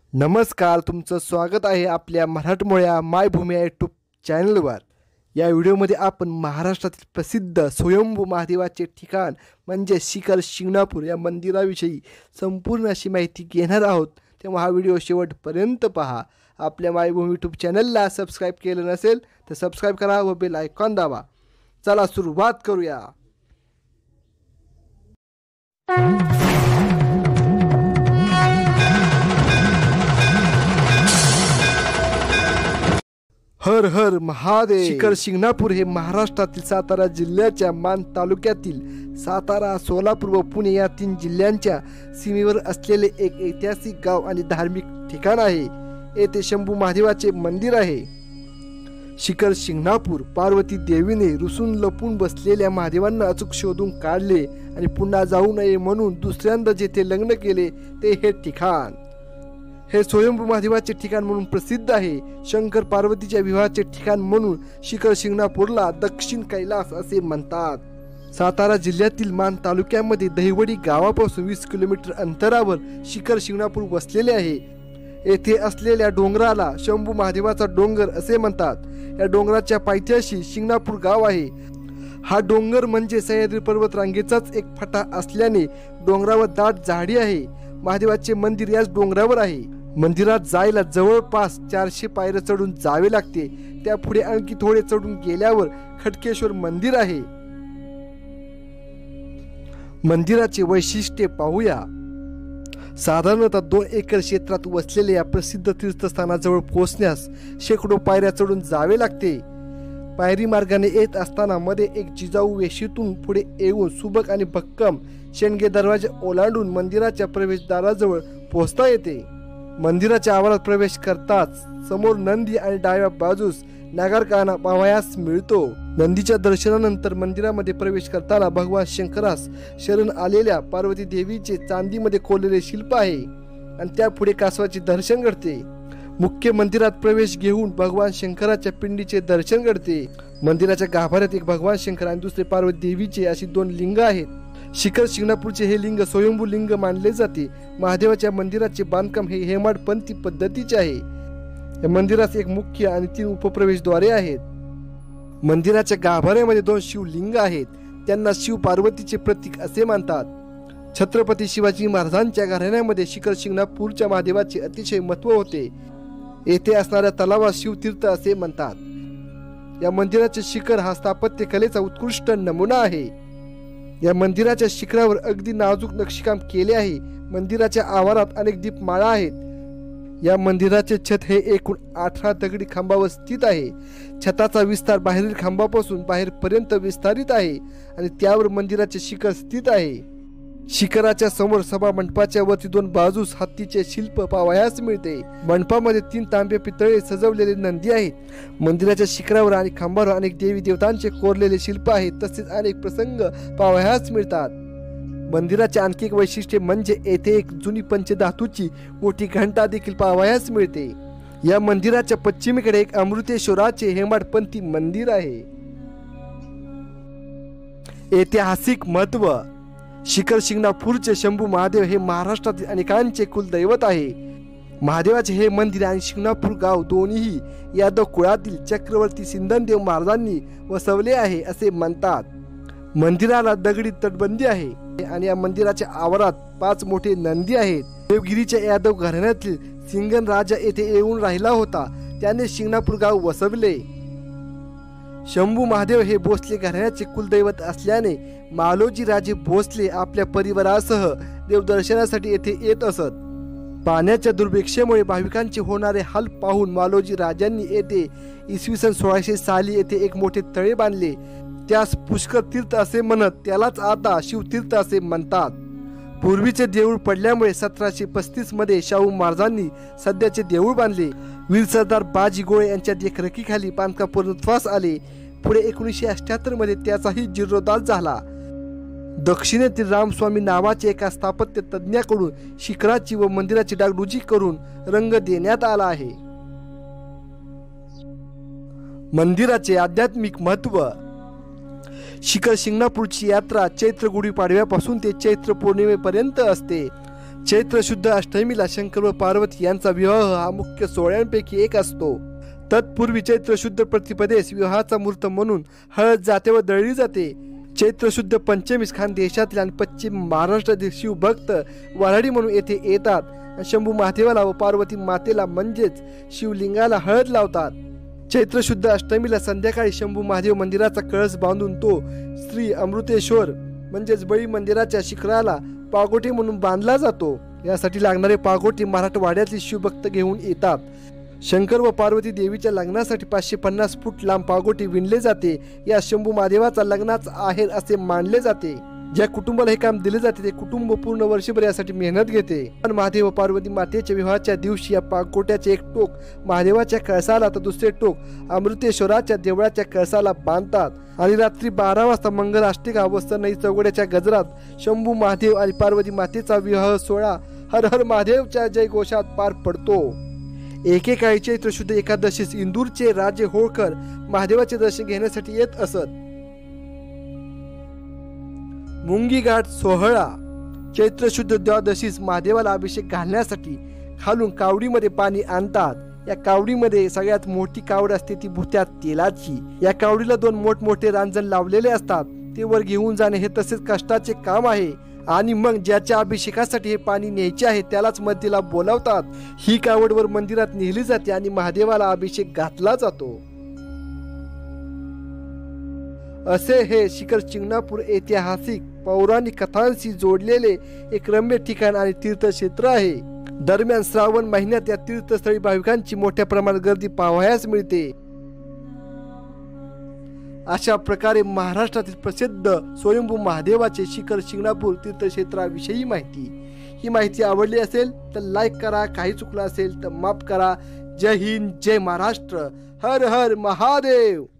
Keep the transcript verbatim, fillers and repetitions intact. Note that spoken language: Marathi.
नमस्कार, तुमचं स्वागत आहे आपल्या मराठमोळ्या मायभूमी या यूट्यूब चॅनलवर। या व्हिडिओमध्ये आपण महाराष्ट्रातील प्रसिद्ध स्वयंभू महादेवाचे ठिकाण म्हणजे शिखर शिंगणापूर या मंदिराविषयी संपूर्ण अशी माहिती घेणार आहोत। तेव्हा हा व्हिडिओ शेवटपर्यंत पहा। आपल्या मायभूमी यूट्यूब चॅनलला सबस्क्राइब केलं नसेल तर सबस्क्राइब करा व बेल आयकॉन दाबा। चला सुरुवात करूया। हर हर महादेव। शिखर शिंगणापूर हे महाराष्ट्रातील सातारा जिल्ह्याच्या मान तालुक्यातील सातारा, सोलापूर व पुणे या तीन जिल्ह्यांच्या सीमेवर असलेले एक ऐतिहासिक गाव आणि धार्मिक ठिकाण आहे। येथे शंभू महादेवाचे मंदिर आहे। शिखर शिंगणापूर पार्वती देवीने रुसून लपून बसलेल्या महादेवांना अचूक शोधून काढले आणि पुन्हा जाऊ नये म्हणून दुसऱ्यांदा जेथे लग्न केले ते हे ठिकाण। हे स्वयंभू महादेवाचे ठिकाण म्हणून प्रसिद्ध आहे। शंकर पार्वतीच्या विवाहाचे ठिकाण म्हणून शिखर शिंगणापूरला दक्षिण कैलास असे म्हणतात। सातारा जिल्ह्यातील मान तालुक्यामध्ये दहिवडी गावापासून वीस किलोमीटर अंतरावर शिखर शिंगणापूर वसलेले आहे। येथे असलेल्या डोंगराला शंभू महादेवाचा डोंगर असे म्हणतात। या डोंगराच्या पायथ्याशी शिंगणापूर गाव आहे। हा डोंगर म्हणजे सह्याद्री पर्वत रांगेचाच एक फटा असल्याने डोंगरावर दाट झाडी आहे। महादेवाचे मंदिर याच डोंगरावर आहे। मंदिरात जायला जवळपास चारशे पायऱ्या चढून जावे लागते। त्यापुढे आणखी थोडे चढून गेल्यावर खडकेश्वर मंदिर आहे। मंदिराचे वैशिष्ट्य पाहूया। साधारणतः दोन एकर क्षेत्रात वसलेल्या या प्रसिद्ध तीर्थस्थानाजवळ पोहोचण्यास शेकडो पायऱ्या चढून जावे लागते। पायरी मार्गाने येत असताना मध्ये एक जिजाऊ वेशीतून पुढे येऊन सुबक आणि भक्कम शेंडगे दरवाजे ओलांडून मंदिराच्या प्रवेशद्वाराजवळ पोहोचता येते। मंदिराच्या आवारात प्रवेश करताच समोर नंदी आणि डाव्या बाजूस नागारखाना पाहावयास मिळतो। नंदीच्या दर्शनानंतर मंदिरामध्ये प्रवेश करताना भगवान शंकरास शरण आलेल्या पार्वती देवीचे चांदीमध्ये कोरलेले शिल्प आहे आणि त्यापुढे कासवाचे दर्शन घडते। मुख्य मंदिरात प्रवेश घेऊन भगवान शंकराच्या पिंडीचे दर्शन घडते। मंदिराच्या गाभाऱ्यात एक भगवान शंकर आणि दुसरे पार्वती देवीचे अशी दोन लिंग आहेत। शिखर शिंगणापूरचे हे लिंग स्वयंभू लिंग मानले जाते। महादेवाच्या मंदिराचे बांधकाम हे हेमाडपंथी पद्धतीचे आहे। या मंदिरात एक मुख्य आणि तीन उपप्रवेशद्वारे आहेत। मंदिराच्या गाभाऱ्यामध्ये दोन शिवलिंग आहेत। त्यांना शिव पार्वतीचे प्रतीक असे मानतात। छत्रपती शिवाजी महाराजांच्या घराण्यामध्ये शिखर शिंगणापूरच्या महादेवाचे अतिशय महत्त्व होते। येथे असणाऱ्या तलावास शिवतीर्थ असे म्हणतात। या मंदिराचे शिखर हा स्थापत्य कलेचा उत्कृष्ट नमुना आहे। या मंदिराच्या शिखरावर अगदी नाजूक नक्षीकाम केले आहे। मंदिराच्या आवारात अनेक दीपमाळा आहेत। या मंदिराचे छत हे एकूण अठरा दगडी खांबावर स्थित आहे। छताचा विस्तार बाहेरील खांबापासून बाहेरपर्यंत विस्तारित आहे आणि त्यावर मंदिराचे शिखर स्थित आहे। शिखराच्या समोर सभा मंडपाच्या वरती दोन बाजूस हत्तीचे शिल्प पाहावयास मिळते। मंडपामध्ये तीन तांबे पितळे सजवलेले नंदी आहेत। मंदिराच्या शिखरावर आणि खांबावर अनेक देवी देवतांचे कोरलेले शिल्प आहेत। तसेच अनेक प्रसंग पाहावयास मिळतात। मंदिराचे आणखी एक वैशिष्ट्य म्हणजे येथे एक जुनी पंचधातूची मोठी घंटा देखील पाहावयास मिळते। या मंदिराच्या पश्चिमेकडे एक अमृतेश्वराचे हेमाडपंथी मंदिर आहे। ऐतिहासिक महत्त्व। शिखर शिंगणापूरचे शंभू महादेव हे महाराष्ट्रातील अनेकांचे कुलदैवत आहे। महादेवाचे हे मंदिर आणि शिंगणापूर गाव दोन्ही यादव कुळातील चक्रवर्ती सिंधनदेव महाराजांनी वसवले आहे असे म्हणतात। मंदिराला दगडी तटबंदी आहे आणि या मंदिराच्या आवारात पाच मोठे नंदी आहेत। देवगिरीच्या यादव घराण्यातील सिंगन राजा येथे येऊन राहिला होता। त्याने शिंगणापूर गाव वसवले। शंभू महादेव हे भोसले घराण्याचे कुलदैवत असल्याने मालोजी राजे भोसले आपल्या परिवारासह देवदर्शनासाठी येथे येत असत। पाण्याच्या दुर्भिक्षेमुळे भाविकांचे होणारे हाल पाहून मालोजी राजांनी येथे इसवी सन सोळाशे साली येथे एक मोठे तळे बांधले। त्यास पुष्कर तीर्थ असे म्हणत त्यालाच आता शिवतीर्थ असे म्हणतात। पूर्वीचे देऊळ पडल्यामुळे सतराशे पस्तीस मध्ये शाहू महाराजांनी सध्याचे देऊळ बांधले। वीर सरदार बाजी गोळे यांच्या देखरेखीखाली बांधकाम पूर्णत्वास आले। पुढे एकोणीसशे अठ्याहत्तर मध्ये त्याचाही जीर्णोद्धार झाला। दक्षिणेतील रामस्वामी नावाच्या एका स्थापत्य तज्ञाकडून शिखराची व मंदिराची डागडुजी करून रंग देण्यात आला आहे। मंदिराचे आध्यात्मिक महत्त्व। शिखर शिंगणापूरची यात्रा चैत्र गुढीपाडव्यापासून ते चैत्र पौर्णिमेपर्यंत असते। चैत्र शुद्ध अष्टमीला शंकर व पार्वती यांचा विवाह हा मुख्य सोहळ्यांपैकी एक असतो. तत्पूर्वी चैत्र शुद्ध प्रतिपदेस विवाहाचा मुहूर्त म्हणून हळद जाते व दळली जाते. चैत्र शुद्ध पंचमीस खानदेशातील आणि पश्चिम महाराष्ट्रातील शिवभक्त वऱ्हाडी म्हणून येथे येतात. शंभू महादेवाला व पार्वती मातेला म्हणजेच शिवलिंगाला हळद लावतात. चैत्र शुद्ध अष्टमीला संध्याकाळी शंभू महादेव मंदिराचा कळस बांधून तो श्री अमृतेश्वर म्हणजेच बळी मंदिराच्या शिखराला पागोटे म्हणून बांधला जातो. यासाठी लागणारे पागोटे मराठवाड्यातील शिवभक्त घेऊन येतात. शंकर व पार्वती देवीच्या लग्नासाठी पाचशे पन्नास फूट लांब पागोटे विणले जाते. या शंभू महादेवाचा लग्नाचा आहेर असे मानले जाते. ज्या कुटुंबाला हे काम दिले जाते ते कुटुंब पूर्ण वर्षभर यासाठी मेहनत घेते. पण महादेव व पार्वती मातेच्या विवाहाच्या दिवशी या पागोट्याचे एक टोक महादेवाच्या कळसाला तर दुसरे टोक अमृतेश्वराच्या देवळाच्या कळसाला बांधतात आणि रात्री बारा वाजता मंगलाष्टिका व सनई चौघड्याच्या गजरात शंभू महादेव आणि पार्वती मातेचा विवाह सोहळा हर हर महादेवच्या जय घोषात पार पडतो. एकेकाळी चैत्र शुद्ध एकादशीस इंदूरचे राजे होळकर महादेवाचे दर्शन घेण्यासाठी येत असत. मुंगी घाट सोहळा. चैत्र शुद्ध द्वादशीस महादेवाला अभिषेक घालण्यासाठी खालून कावडीमध्ये पाणी आणतात. या कावडीमध्ये सगळ्यात मोठी कावड असते ती भुत्या तेलाची. या कावडीला दोन मोठमोठे रांजण लावलेले असतात. ते वर घेऊन जाणे हे तसेच कष्टाचे काम आहे आणि मग ज्याच्या अभिषेकासाठी हे पाणी न्यायचे आहे त्यालाच मध्येला बोलावतात. ही कावड वर मंदिरात नेली जाते आणि महादेवाला अभिषेक घातला जातो. असे हे शिखर शिंगणापूर ऐतिहासिक पौराणिक कथांशी जोडलेले एक रम्य ठिकाण आणि तीर्थक्षेत्र आहे. दरम्यान श्रावण महिन्यात या तीर्थस्थळी भाविकांची मोठ्या प्रमाणात गर्दी पाहावयास मिळते. अशा प्रकारे महाराष्ट्रातील प्रसिद्ध स्वयंभू महादेवाचे शिखर शिंगणापूर तीर्थक्षेत्राविषयी माहिती. ही माहिती आवडली असेल तर लाईक करा. काही चुकलं असेल तर माफ करा. जय हिंद, जय महाराष्ट्र. हर हर महादेव.